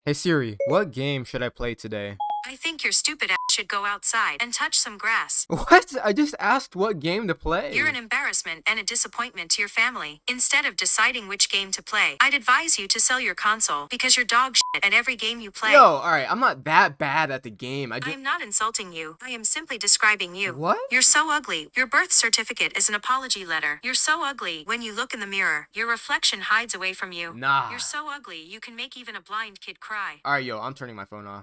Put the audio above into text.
Hey Siri, what game should I play today? I think your stupid ass should go outside and touch some grass. What? I just asked what game to You're play. an embarrassment and a disappointment to your family. Instead of deciding which game to play, I'd advise you to sell your console because you're dog shit at every game you play. Yo, alright, I'm not that bad at the game. I am not insulting you. I am simply describing you. What? You're so ugly. Your birth certificate is an apology letter. You're so ugly. When you look in the mirror, your reflection hides away from you. Nah. You're so ugly. You can make even a blind kid cry. Alright, yo, I'm turning my phone off.